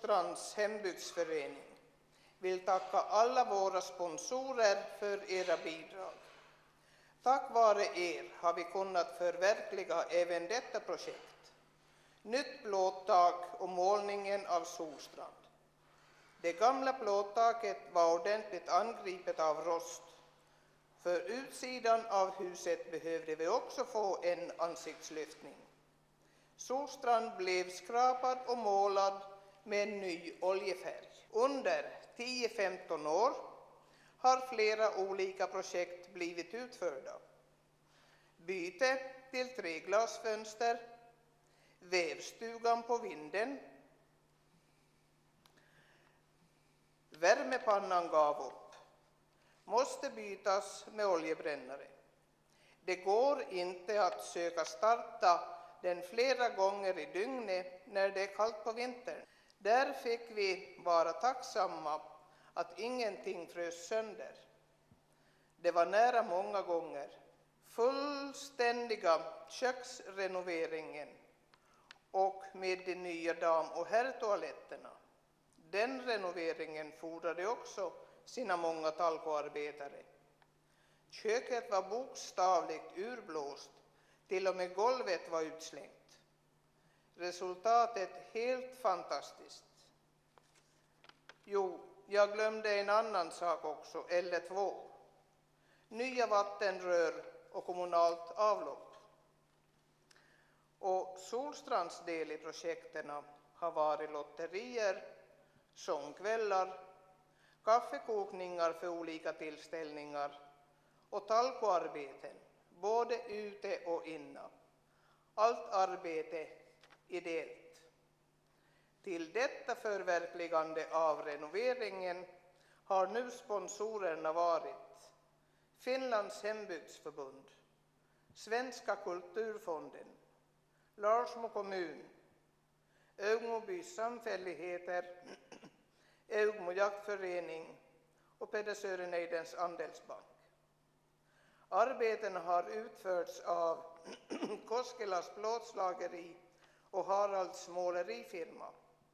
Solstrands hembygdsförening vill tacka alla våra sponsorer för era bidrag. Tack vare er har vi kunnat förverkliga även detta projekt. Nytt plåttak och målningen av Solstrand. Det gamla plåttaket var ordentligt angripet av rost. För utsidan av huset behövde vi också få en ansiktslyftning. Solstrand blev skrapad och målad med en ny oljefärg. Under 10-15 år har flera olika projekt blivit utförda. Byte till treglasfönster, vävstugan på vinden, värmepannan gav upp, måste bytas med oljebrännare. Det går inte att söka starta den flera gånger i dygnet när det är kallt på vintern. Där fick vi vara tacksamma att ingenting frös sönder. Det var nära många gånger. Fullständiga köksrenoveringen och med de nya dam- och herrtoaletterna. Den renoveringen fordrade också sina många talkoarbetare. Köket var bokstavligt urblåst, till och med golvet var utslängt. Resultatet helt fantastiskt. Jo, jag glömde en annan sak också, eller två. Nya vattenrör och kommunalt avlopp. Och Solstrands del i projekterna har varit lotterier, sångkvällar, kaffekokningar för olika tillställningar och talkoarbeten, både ute och inne. Allt arbete ideellt. Till detta förverkligande av renoveringen har nu sponsorerna varit Finlands hembygdsförbund, Svenska kulturfonden, Larsmo kommun, Ögmobys samfälligheter, Ögmo jaktförening och Peder Neidens andelsbank. Arbetena har utförts av Koskelas plåtslageri och Haralds målerifirma.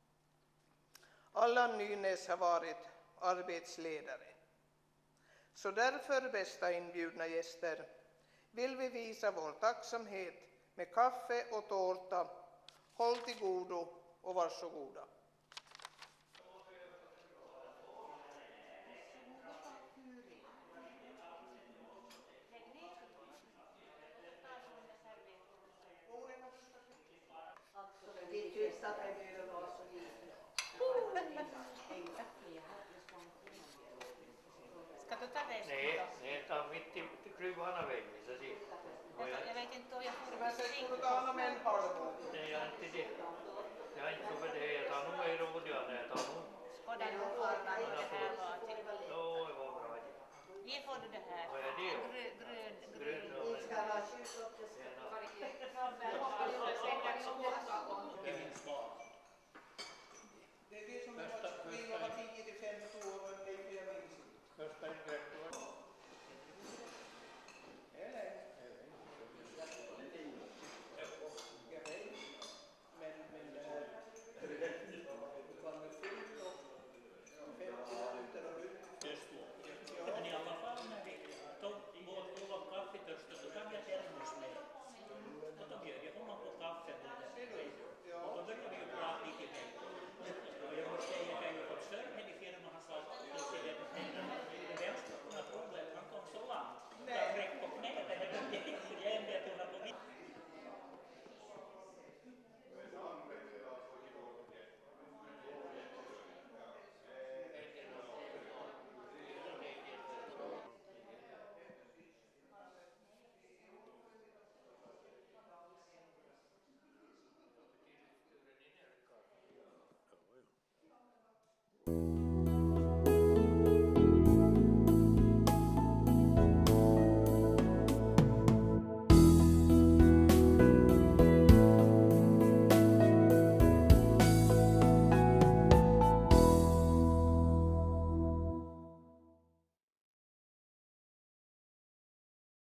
Allan Nynäs har varit arbetsledare. Så därför, bästa inbjudna gäster, vill vi visa vår tacksamhet med kaffe och tårta. Håll till godo och varsågoda. Ska du ta resten? Nej, ta mitt i kruvarna vägen, så ser. Jag vet inte om jag får Men sen ska du ta honom en halv. Nej, jag är inte det. Jag är inte för det. Jag tar nog mer råd, jag tar nog. skåda nog det här var till. Jo, det var bra. Ge får du det här. Vad är det? Grön. Grön.